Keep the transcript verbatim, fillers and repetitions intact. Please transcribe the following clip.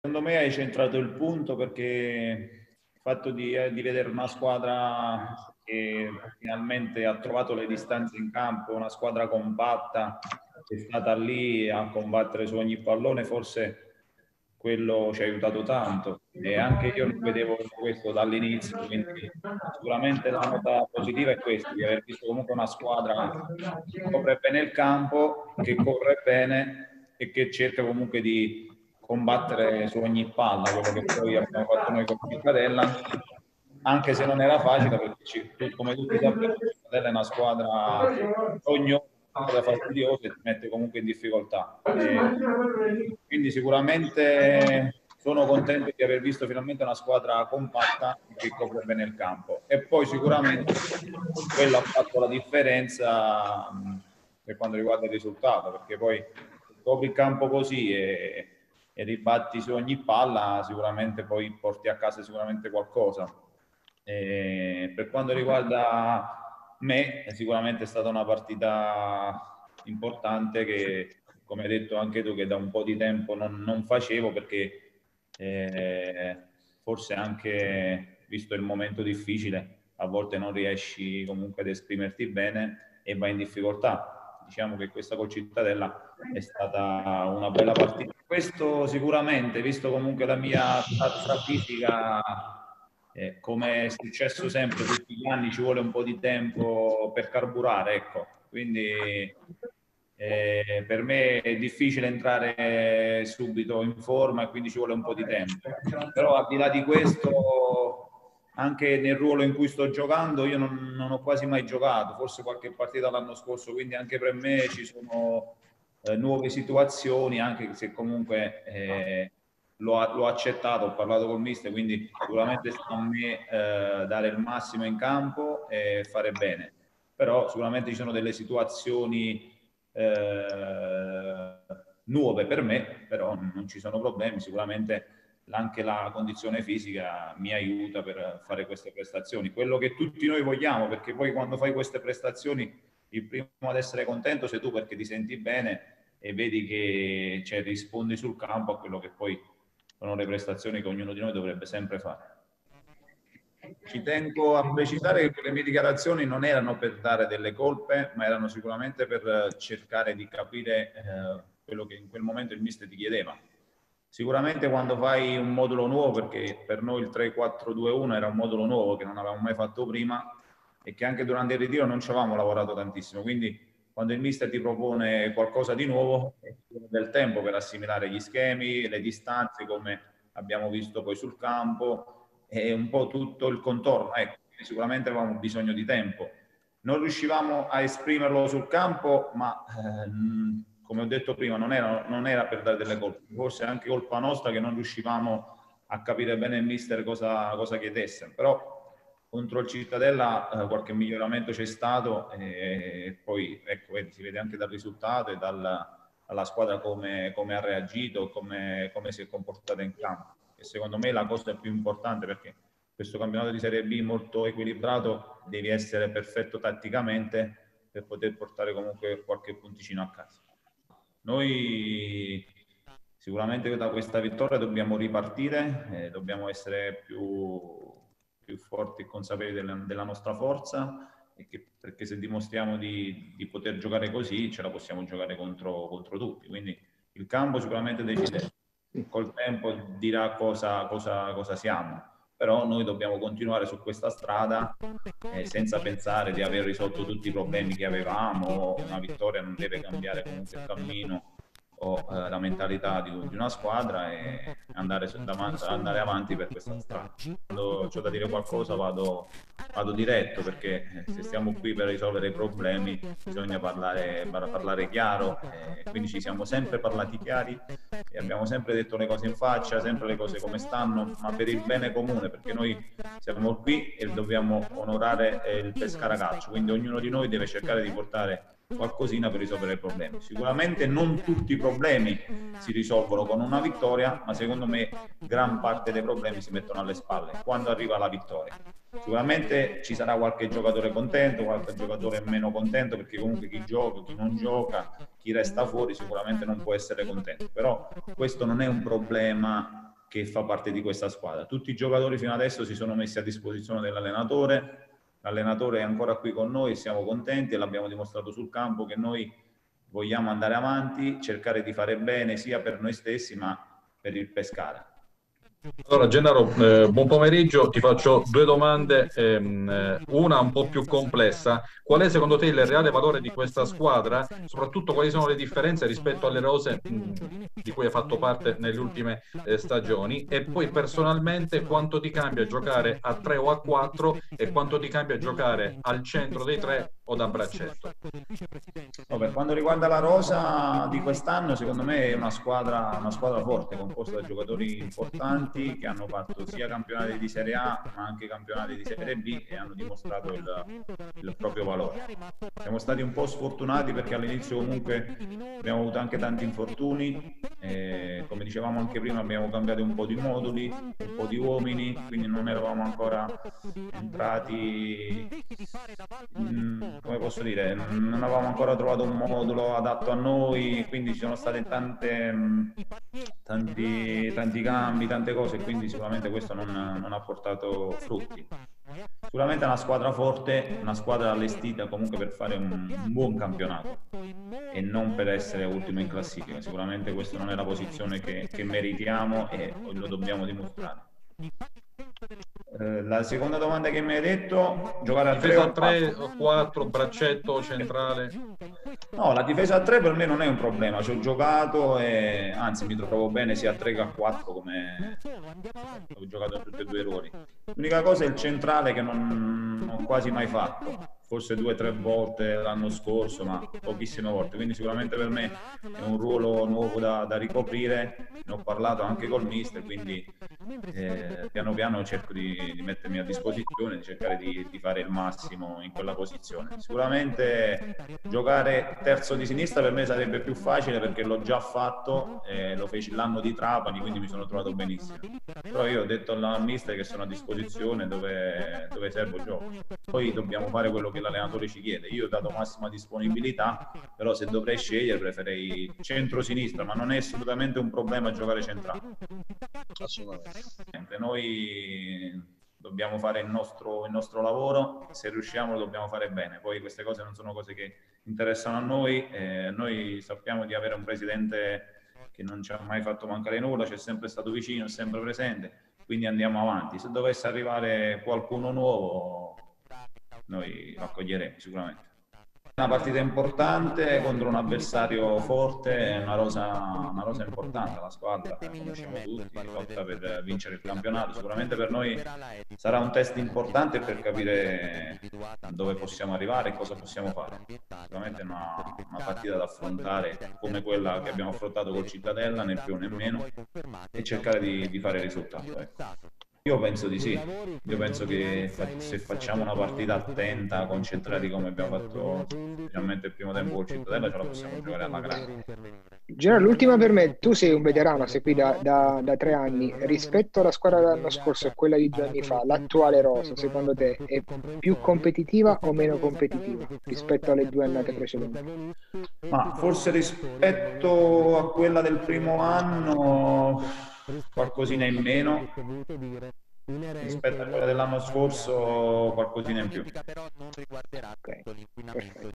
secondo me hai centrato il punto, perché il fatto di, eh, di vedere una squadra che finalmente ha trovato le distanze in campo, una squadra compatta, che è stata lì a combattere su ogni pallone, forse quello ci ha aiutato tanto, e anche io non vedevo questo dall'inizio, quindi sicuramente la nota positiva è questa, di aver visto comunque una squadra che copre bene il campo, che corre bene e che cerca comunque di combattere su ogni palla, quello che poi abbiamo fatto noi con Cittadella, anche se non era facile, perché ci, come tutti sappiamo Cittadella è una squadra ogni da fastidiosa e ti mette comunque in difficoltà. E quindi sicuramente sono contento di aver visto finalmente una squadra compatta che copre bene il campo, e poi sicuramente quello ha fatto la differenza mh, per quanto riguarda il risultato, perché poi copri il campo così e, e ribatti su ogni palla, sicuramente poi porti a casa sicuramente qualcosa. E per quanto riguarda me, sicuramente è stata una partita importante che, come hai detto anche tu, che da un po' di tempo non, non facevo, perché eh, forse anche visto il momento difficile, a volte non riesci comunque ad esprimerti bene e vai in difficoltà. Diciamo che questa col Cittadella è stata una bella partita. Questo sicuramente, visto comunque la mia stazza fisica, eh, come è successo sempre tutti gli anni, ci vuole un po' di tempo per carburare, ecco. Quindi eh, per me è difficile entrare subito in forma e quindi ci vuole un po' di tempo. Però al di là di questo, anche nel ruolo in cui sto giocando, io non, non ho quasi mai giocato, forse qualche partita l'anno scorso, quindi anche per me ci sono eh, nuove situazioni, anche se comunque eh, l'ho, l'ho accettato, ho parlato col mister, quindi sicuramente sta a me eh, dare il massimo in campo e fare bene. Però sicuramente ci sono delle situazioni eh, nuove per me, però non ci sono problemi, sicuramente anche la condizione fisica mi aiuta per fare queste prestazioni, quello che tutti noi vogliamo, perché poi quando fai queste prestazioni il primo ad essere contento sei tu, perché ti senti bene e vedi che cioè, rispondi sul campo a quello che poi sono le prestazioni che ognuno di noi dovrebbe sempre fare. Ci tengo a precisare che le mie dichiarazioni non erano per dare delle colpe, ma erano sicuramente per cercare di capire eh, quello che in quel momento il mister ti chiedeva. Sicuramente quando fai un modulo nuovo, perché per noi il tre quattro due uno era un modulo nuovo che non avevamo mai fatto prima e che anche durante il ritiro non ci avevamo lavorato tantissimo, quindi quando il mister ti propone qualcosa di nuovo è del tempo per assimilare gli schemi, le distanze, come abbiamo visto poi sul campo, e un po' tutto il contorno. Ecco, sicuramente avevamo bisogno di tempo. Non riuscivamo a esprimerlo sul campo, ma ehm, come ho detto prima, non era, non era per dare delle colpe, forse è anche colpa nostra che non riuscivamo a capire bene il mister cosa, cosa chiedesse, però contro il Cittadella eh, qualche miglioramento c'è stato e poi ecco, vedi, si vede anche dal risultato e dal, dalla squadra come, come ha reagito, come, come si è comportata in campo. E secondo me la cosa più importante, perché questo campionato di Serie B molto equilibrato, devi essere perfetto tatticamente per poter portare comunque qualche punticino a casa. Noi sicuramente da questa vittoria dobbiamo ripartire, eh, dobbiamo essere più, più forti e consapevoli della, della nostra forza, e che, perché se dimostriamo di, di poter giocare così ce la possiamo giocare contro, contro tutti. Quindi il campo sicuramente decide, col tempo dirà cosa, cosa, cosa siamo, però noi dobbiamo continuare su questa strada eh, senza pensare di aver risolto tutti i problemi che avevamo. Una vittoria non deve cambiare comunque il cammino o eh, la mentalità di, di una squadra, e andare, andare avanti per questa strada. Quando ho da dire qualcosa vado, vado diretto, perché se stiamo qui per risolvere i problemi bisogna parlare, parlare chiaro, eh, quindi ci siamo sempre parlati chiari e abbiamo sempre detto le cose in faccia, sempre le cose come stanno, ma per il bene comune, perché noi siamo qui e dobbiamo onorare il Pescara Calcio, quindi ognuno di noi deve cercare di portare qualcosina per risolvere i problemi. Sicuramente non tutti i problemi si risolvono con una vittoria, ma secondo me gran parte dei problemi si mettono alle spalle quando arriva la vittoria. Sicuramente ci sarà qualche giocatore contento, qualche giocatore meno contento, perché comunque chi gioca, chi non gioca, chi resta fuori sicuramente non può essere contento, però questo non è un problema che fa parte di questa squadra. Tutti i giocatori fino adesso si sono messi a disposizione dell'allenatore, l'allenatore è ancora qui con noi, siamo contenti e l'abbiamo dimostrato sul campo che noi vogliamo andare avanti, cercare di fare bene sia per noi stessi ma per il Pescara. Allora Gennaro, eh, buon pomeriggio, ti faccio due domande, ehm, una un po' più complessa. Qual è secondo te il reale valore di questa squadra? Soprattutto quali sono le differenze rispetto alle rose mh, di cui hai fatto parte nelle ultime eh, stagioni? E poi personalmente quanto ti cambia giocare a tre o a quattro e quanto ti cambia giocare al centro dei tre o da braccetto? No, per quanto riguarda la rosa di quest'anno, secondo me è una squadra, una squadra forte, composta da giocatori importanti che hanno fatto sia campionati di Serie A ma anche campionati di Serie B e hanno dimostrato il, il proprio valore. Siamo stati un po' sfortunati perché all'inizio comunque abbiamo avuto anche tanti infortuni, e, come dicevamo anche prima abbiamo cambiato un po' di moduli, un po' di uomini, quindi non eravamo ancora entrati, mh, come posso dire, non avevamo ancora trovato un modulo adatto a noi, quindi ci sono state tante, mh, tanti, tanti cambi, tante cose, quindi sicuramente questo non, non ha portato frutti. Sicuramente è una squadra forte, una squadra allestita comunque per fare un, un buon campionato e non per essere ultimo in classifica. Sicuramente questa non è la posizione che, che meritiamo e lo dobbiamo dimostrare. Eh, la seconda domanda che mi hai detto, giocare a tre o tre o quattro, braccetto centrale? No, la difesa a tre per me non è un problema, ci ho giocato e anzi mi trovo bene sia a tre che a quattro, come ho giocato in tutti e due i ruoli. L'unica cosa è il centrale che non, non ho quasi mai fatto, forse due o tre volte l'anno scorso, ma pochissime volte, quindi sicuramente per me è un ruolo nuovo da, da ricoprire, ne ho parlato anche col mister, quindi eh, piano piano cerco di, di mettermi a disposizione, di cercare di, di fare il massimo in quella posizione. Sicuramente giocare terzo di sinistra per me sarebbe più facile perché l'ho già fatto, eh, lo feci l'anno di Trapani, quindi mi sono trovato benissimo. Però io ho detto al mister che sono a disposizione, dove, dove servo gioco. Poi dobbiamo fare quello che l'allenatore ci chiede. Io ho dato massima disponibilità, però se dovrei scegliere preferirei centro-sinistra, ma non è assolutamente un problema giocare centrale. Assolutamente. Noi dobbiamo fare il nostro, il nostro lavoro, se riusciamo lo dobbiamo fare bene. Poi queste cose non sono cose che interessano a noi, eh, noi sappiamo di avere un presidente che non ci ha mai fatto mancare nulla, ci è sempre stato vicino, è sempre presente, quindi andiamo avanti. Se dovesse arrivare qualcuno nuovo, noi lo accoglieremo sicuramente. Una partita importante contro un avversario forte, una rosa, una rosa importante, la squadra, conosciamo tutti, lotta per vincere il campionato. Sicuramente per noi sarà un test importante per capire dove possiamo arrivare e cosa possiamo fare. Sicuramente è una, una partita da affrontare come quella che abbiamo affrontato col Cittadella, né più né meno, e cercare di, di fare il risultato. Ecco. Io penso di sì, io penso che se facciamo una partita attenta, concentrati come abbiamo fatto specialmente il primo tempo col Cittadella, ce la possiamo giocare alla grande. Gennaro, l'ultima per me, tu sei un veterano, sei qui da, da, da tre anni, rispetto alla squadra dell'anno scorso e quella di due anni fa, l'attuale rosa secondo te è più competitiva o meno competitiva rispetto alle due annate precedenti? Ma forse rispetto a quella del primo anno qualcosina in meno, rispetto a quella dell'anno scorso qualcosina in più. Ok, perfetto.